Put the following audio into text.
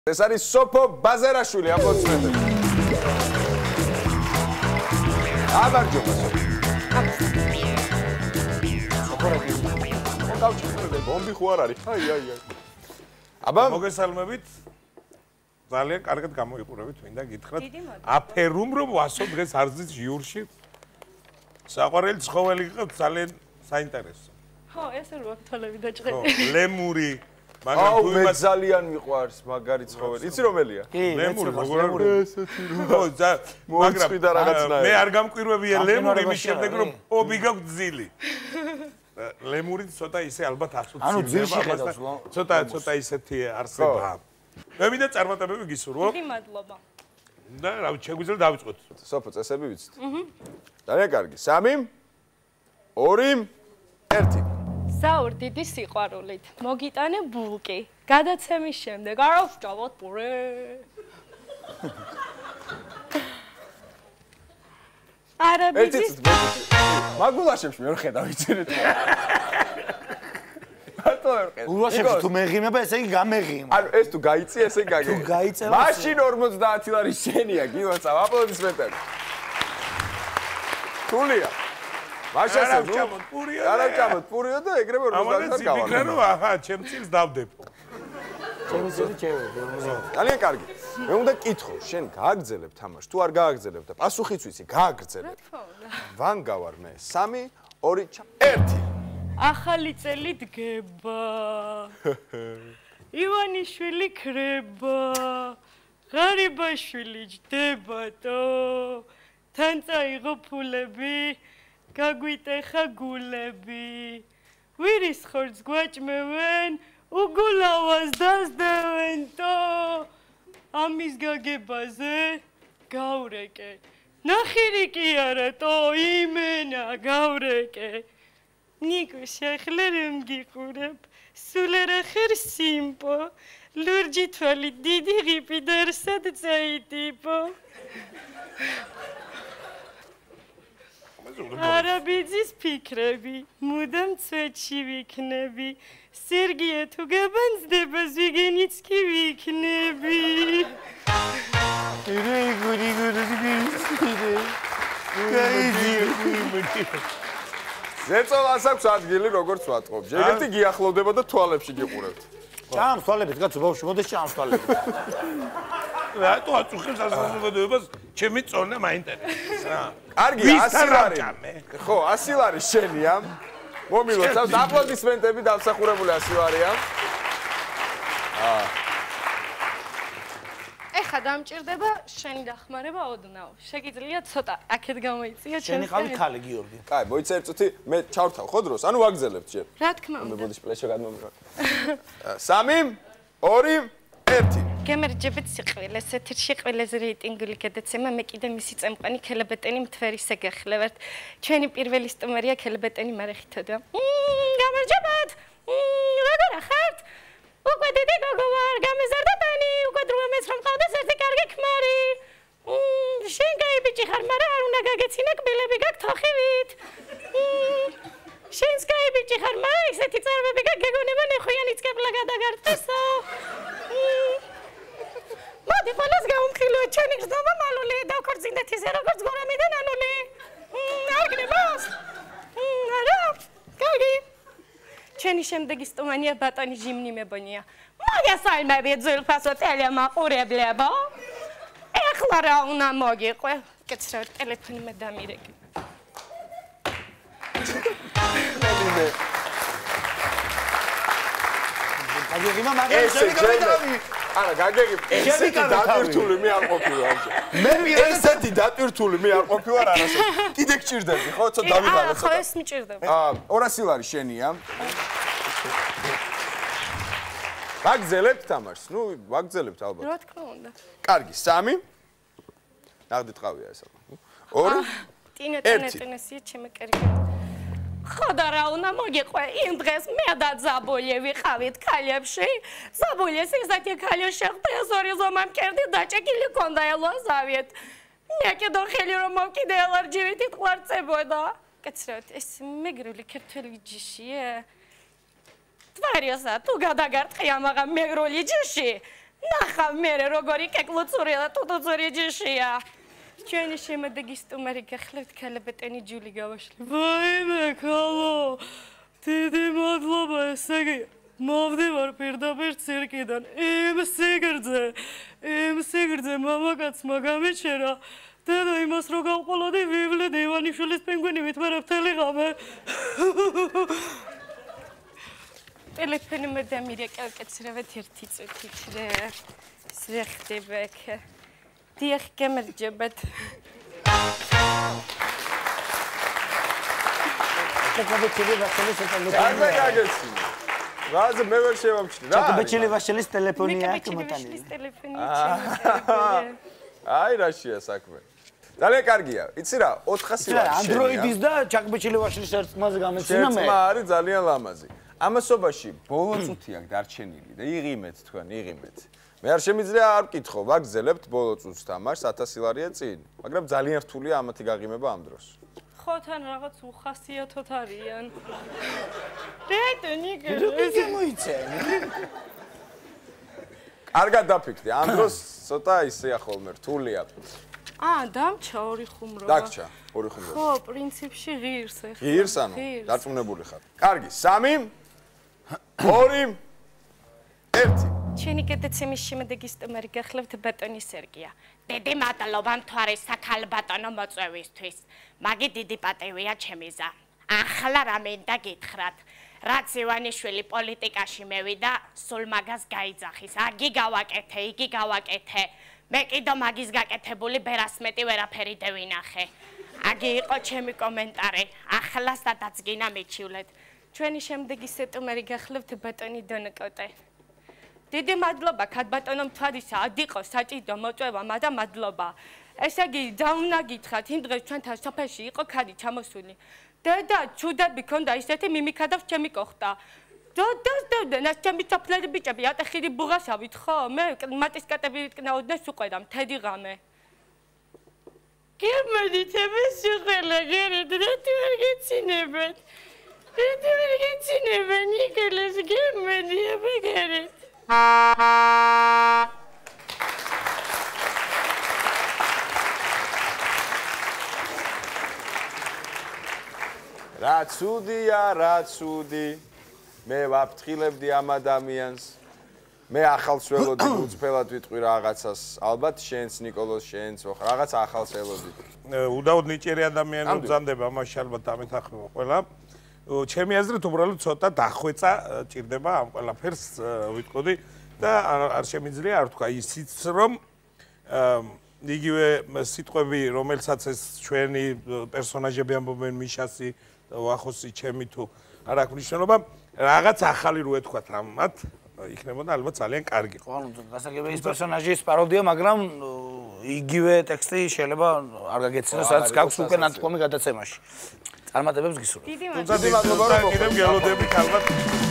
ეს არის სოფო ბაზარაშვილი, აპლოდისმენტები. აბარჯობა. ბომბი ხო არ არის? აი. აბა, მოგესალმებით. ძალიან კარგად გამოიყურებით, მინდა გითხრათ. აფერუმ რომ ვასო დღეს არზის ჟიურში. საყვარელი ცხოველი გიყავთ ძალიან საინტერესო. ხო, ესე რო აქთოლები დაჭყები. ხო, ლემური. მაგრამ თუ იმას ძალიან მიყვარს მაგარი ცხოველი. იცი რომელია? ლემური, როგორ ესეთი რო. ხო, მაგრამ მე არ გამკვირვებია ლემური, მის შემდეგ რომ ობი გაქვს ძილი. ლემური ცოტა ისე ალბათ ასოცირდება. ანუ ძილში ხედავს, ცოტა ისეთი არსება. მე მინდა წარმატებები გისურვო. დიდი მადლობა. და რა შეგვიძლია დავიწყოთ. სოფო წესები ვიცით? ძალიან კარგი. 3 2 1 საურ დიდი სიყვარულით. მოგიტანე ბულკი. გადაცემის შემდეგ არ ვსჯავოთ პურე. არაბიძის მაგულაშებში ვერ ხედავ იცით? მარტო ვერ ხედავ. ულაშებში თუ მეღიმება, ესე იგი გამეღიმა. ანუ ეს თუ გაიწი, ესე გაგე. თუ გაიწევა. მაშინ 50 ლარი შენია, გილოცავ, აპლოდისმენტები. თულია. მაშინ არა ვჭამოთ პურიო. არა ვჭამოთ პურიო და ეგრევე 50 ლარი ამაზე ვიფიქრე რომ აჰა, ჩემ წილს დავდებო. ჩემი ძილი ჩემი. ძალიან კარგი. მე უნდა კითხო, შენ გააგრძელებ თამაშს, თუ არ გააგრძელებ და პასუხიც ვიცი, გააგრძელებ. ვანგა ვარ მე. 3 2 1 ახალი წელი დგება. ივანიშვილი ქრება. ღარიბაშვილი ჯდებათო. თან წაიღო ფულები. გაგვიტეხა გულები. ვირის ხორცს გვაჭმევენ, უგულავას დასდევენთო. ამის გაგებაზე გავრეკე. ნახირი კი არათო, იმენა გავრეკე. ნიკო შეხლე რომ გიყურებ, სულ არა ხარ სიმპო. ლურჯი თვალი დიდი ღიპი დერსად წაიტიპო. არაბიძის ფიქრები, მუდამ ცვეთში ვიქნები. სერგია თუ გაბანძდება, ზვიგენიც კი ვიქნები. ზეწოლას აქვს ადგილი, როგორც ვატყობ. ჯერეთი გიახლოვდება და თვალებში გიყურებთ. ჩამსვალებით, კაცო, ბავშვი, მოდი ჩამსვალებით. რატო აწუხებს ასასრულებლობას? ჩემი წონა მაინტერესებს რა. კარგი, 100 ლარი. ხო, 100 ლარი შენია. მომილოცავთ, აპლოდისმენტები დამსახურებული 100 ლარია. ეხა დამჭირდება შენი დახმარება ოდნავ. შეგიძლია ცოტა აქეთ გამოიწია ჩემს. შენი ყავი ქალი გიორგი. კაი, მოიცა ერთ წუთი, მე ჩავრთავ ხო დროს? ანუ ვაგზელებთ შენ. რა თქმა მე უნდა. ბოდიშ პლეშო გადმომიღო. 3 2 1 გემერჯებით სიყვილეს, ეთერში ყველაზე რეიტინგული გადაცემა, მე კიდე მისი წამყვანი ქელებეტენი მთვერისე გეხლევართ. ჩვენი პირველი სტუმარია ქელებეტენი მარეხითოდა. გამარჯობათ! როგორ ახართ? უკვე დიდი გოგო ვარ, გამეზარდატანი, უკვე დროამეს რომ ყავდეს ერთი კარგი ქმარი. შენ კაი ბიჭი ხარ, მაგრამ არ უნდა გაგეცინა კბილები გაქვს თოხივით. შენს კაი ბიჭი ხარ, მაგრამ ისეთი წარმები გაქვს, გეგონება ნეხვიანი წკეპლა გადაგარტესო. მოდი ყველას გაუმხილოთ, ჩვენი გრძნობა მალული, დავქორწინდეთ ისე როგორც გორამიდან ანული. არ გნებას? არა, კარგი. ჩვენი შემდეგი სტუმარია ბატონი ჟიმნი მებონია. მოგესალმებით ძვირფასო ტელემაყურებლებო. ეხლა რა უნდა მოგიყვე? კაცრავ, ტელეფონი მე დამირეკე. გაგეღიმა მაგრამ შენი გამიდავი. არა, გაგეღიმ. ესეთი დატვირთული მე არ ყოფილა. მე ესეთი დატვირთული მე არ ყოფილა არასოდეს. კიდე გჭირდები, ხო? ცოტა დავიღალე ცოტა. ხო, ეს მჭირდება. 200 ლარი შენია. ვაგზელებთ თამაშს? ნუ, ვაგზელებთ ალბათ. რა თქმა უნდა. კარგი, 3 ნახდით ყავია ეს. 2 ტინეტინესია ჩემი კარგი. ხოდა რა უნდა მოგიყვე? იმ დღეს მე და ზაბოლე ვიყავით ქალებში. ზაბოლეს ისეთი ქალი შეხვდა, ზორი ზომამ კერდი დაჭეკილი ქონდა ელოზავით. მე კიდო ხელი რომ მოვკიდე ელარჯივით ყვარწებოდა. კაცრავთ, ეს მეგრული ქართველი ჯიშია. თვარიოსა, თუ გადაგარტყია მაგრამ მეგრული ჯიში. ნახავ მე როგორი კეკლუცურია და ტუტუცური ჯიშია. ჩვენი შემდეგი სტუმარი გახლავთ ქალებეტენი ჯული გავაშლი. ვაიმე ქალო. დიდი მადლობა ესე იგი მოვდივარ პირდაპირ ცირკიდან. იმ სიგრძე მამაკაცმა გამიჩერა. დედა იმას რო გავყოლოდი ვივლედი ივანიშვილის პინგვინი ვითმარა მთელი ღამე. ტელეფონი მე დამირე კალკაცრავეთ ერთი წუთით რა. სრე ხდება აქ. დიახ გემერჯებათ. რაზე მე ვერ შევამჩნი რა. ჩაკბეჭილი ვაშელის ტელეფონია აქ მოტანილი. აი რაშია საქმე. ძალიან კარგია. იცი რა, 400 ლარი. Android-ის და ჩაკბეჭილი ვაშელის ერთმაზე გამეცინა მე. ერთმა არის ძალიან ლამაზი. ამასობაში ბოლო წუთი აქვს დარჩენილი და იღიმეთ თქვენ, იღიმეთ. მე არ შემიძლია არ ვკითხო, ვაგზელებთ ბოლო წუთს თამაშს 1000 ლარია წინ, მაგრამ ძალიან რთულია ამათი გაღიმება ამ დროს. ხო თან რაღაც უხასიათოთ არიან. დედონი ესე მოიცენი. კარგად დაფიქრდი, ამ დროს ცოტა ისეა ხოლმე რთულია. დამჩა ორი ხუმრობა. დაგჩა ორი ხუმრობა. ხო, პრინციპში ღირს ეხლა. ღირს ანუ დარწმუნებული ხარ. კარგი, 3 2 1 ჩვენი გადაცემის შემდეგი სტუმარი გახლავთ ბატონი სერგია. დიდი მადლობა მთვარის საქალბატონო მოწვევისთვის. მაგი დიდი პატივია ჩემიზა. ახლა რა მინდა გითხრათ. რაც ივანიშვილი პოლიტიკაში მევიდა, სულ მაგას გაიძახის. აგი გავაკეთე, იგი გავაკეთე. მე კიდო მაგის გაკეთებული ბერასმეტი ვერაფერი დევინახე. აგი იყო ჩემი კომენტარი. ახლა სადაცგინა მიჩივლეთ. ჩვენი შემდეგი სტუმარი გახლავთ ბატონი დონკოტე. დიდი მადლობა ქადბატონო მთვარისა, ადიყო საჭიდო მოწვევა, და მადლობა. ესე იგი, დავნა გითხრათ, იმ დღეს ჩვენთან სოფელში იყო ქადი ჩამოსული. დედა, ჩუდები ქონდა ისეთი მიმიქადავს ჩემი კოხტა. და ჩემი სოფლელი ბიჭები ატეხილი ბუღაშავით, ხო? მე მატის კატები ვიტკნაოდნენ სუყვედა მთელი ღამე. გემოდით ეს შეღელა გერეთ, რატო არ გეცინებათ? რატო არ გეცინებათ? ნიკოლას გემოდი აბეგერეთ. რა ცუდია, რა ცუდი. მე ვაფრთხილებდი ამ ადამიანს. მე ახალს ველოდი უწფელად ვიტყვი რაღაცას. ალბათ შენს ნიკოლოს შენს ხო რაღაც ახალს ველოდი. უდაოდ ნიჭიერი ადამიანი უძანდება ამაში ალბათ დამეთანხმება ყველა. ჩემი აზრით უბრალოდ ცოტა დახვეწა ჭირდება ამ ყველაფერს ვიტყოდი და არ შემიძლია არ თქვა ისიც რომ იგივე სიტყვები რომელსაც ეს ჩვენი პერსონაჟები ამბობენ მიშასი ვახოსი ჩემი თუ არ აქვს მნიშვნელობა რაღაც ახალი რო ეთქვათ ამათ იქნებოდა ალბათ ძალიან კარგი. ხო, გასაგებია ის პერსონაჟის პაროდია, მაგრამ იგივე ტექსტი შეიძლება არ გაგეცინოს, რაც გაქვს უკვე ნათქვამი გადაცემაში. წარმატებებს გისურვებთ. დიდი მადლობა. კიდევ გელოდებით ალბათ